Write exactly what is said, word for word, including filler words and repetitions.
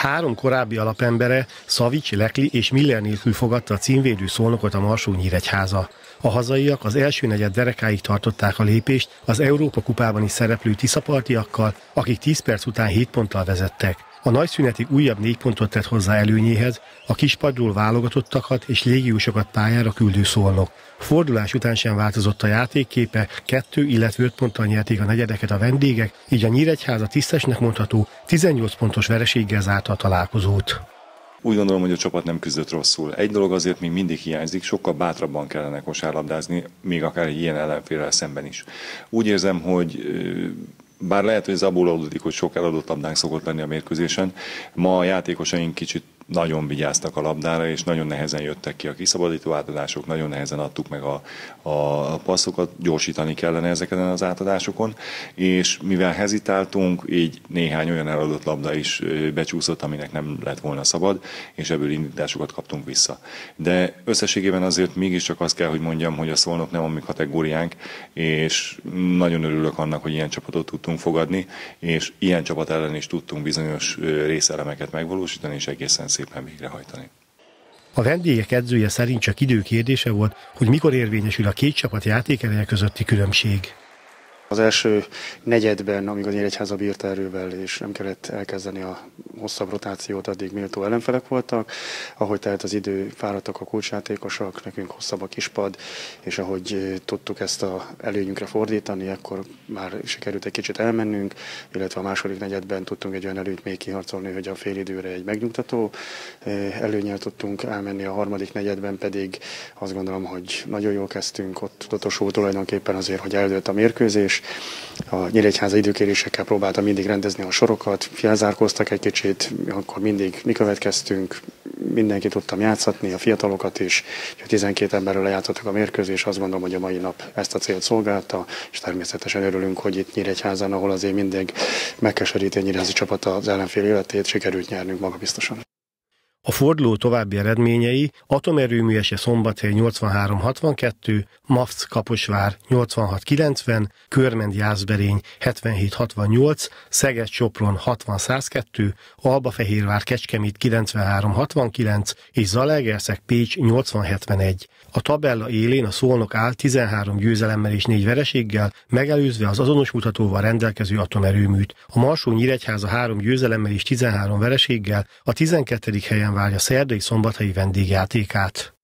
Három korábbi alapembere, Szavics, Lekli és Miller nélkül fogadta a címvédő Szolnokot a Marsó-Nyíregyháza. A hazaiak az első negyed derekáig tartották a lépést az Európa-kupában is szereplő tiszapartiakkal, akik tíz perc után hét ponttal vezettek. A nagyszünetig újabb négy pontot tett hozzá előnyéhez a kispadról válogatottakat és légiósokat pályára küldő Szolnok. Fordulás után sem változott a játékképe, kettő, illetve öt ponttal nyerték a negyedeket a vendégek, így a Nyíregyháza tisztesnek mondható tizennyolc pontos vereséggel zárta a találkozót. Úgy gondolom, hogy a csapat nem küzdött rosszul. Egy dolog azért még mindig hiányzik, sokkal bátrabban kellene kosárlabdázni, még akár egy ilyen ellenféllel szemben is. Úgy érzem, hogy bár lehet, hogy ez abból adódik, hogy sok eladott labdánk szokott lenni a mérkőzésen, ma a játékosaink kicsit nagyon vigyáztak a labdára, és nagyon nehezen jöttek ki a kiszabadító átadások, nagyon nehezen adtuk meg a, a passzokat, gyorsítani kellene ezeken az átadásokon, és mivel hezitáltunk, így néhány olyan eladott labda is becsúszott, aminek nem lett volna szabad, és ebből indításokat kaptunk vissza. De összességében azért mégiscsak azt kell, hogy mondjam, hogy a Szolnok nem a mi kategóriánk, és nagyon örülök annak, hogy ilyen csapatot tudtunk fogadni, és ilyen csapat ellen is tudtunk bizonyos részelemeket megvalósítani, és egészen szépen végrehajtani. A vendégek edzője szerint csak idő kérdése volt, hogy mikor érvényesül a két csapat játékereje közötti különbség. Az első negyedben, amíg a Nyíregyháza bírta erővel, és nem kellett elkezdeni a hosszabb rotációt, addig méltó ellenfelek voltak. Ahogy tehát az idő, fáradtak a kulcsjátékosok, nekünk hosszabb a kispad, és ahogy tudtuk ezt a előnyünkre fordítani, akkor már sikerült egy kicsit elmennünk, illetve a második negyedben tudtunk egy olyan előnyt még kiharcolni, hogy a félidőre egy megnyugtató előnnyel tudtunk elmenni, a harmadik negyedben pedig azt gondolom, hogy nagyon jól kezdtünk, ott tudatosult tulajdonképpen azért, hogy eldőlt a mérkőzés. A Nyíregyháza időkérésekkel próbálta mindig rendezni a sorokat, felzárkóztak egy kicsit, akkor mindig mi következtünk, mindenki tudtam játszatni, a fiatalokat is, a tizenkét emberrel lejátszottak a mérkőzés, azt gondolom, hogy a mai nap ezt a célt szolgálta, és természetesen örülünk, hogy itt Nyíregyházán, ahol azért mindig megkeseríti a nyíregyházi csapat az ellenfél életét, sikerült nyernünk magabiztosan. A forduló további eredményei: Atomerőműese Szombathely nyolcvanhárom hatvankettő, MAFC Kaposvár nyolcvanhat kilencven, Körmend Jászberény hetvenhét hatvannyolc, Szeged Sopron hatvan százkettő, Albafehérvár Kecskemét kilencvenhárom hatvankilenc és Zalaegerszeg Pécs nyolcvan hetvenegy. A tabella élén a Szolnok áll tizenhárom győzelemmel és négy vereséggel, megelőzve az azonos mutatóval rendelkező atomerőműt. A Marsó-Nyíregyháza három győzelemmel és tizenhárom vereséggel a tizenkettedik helyen várja szerdai szombathelyi vendégjátékát.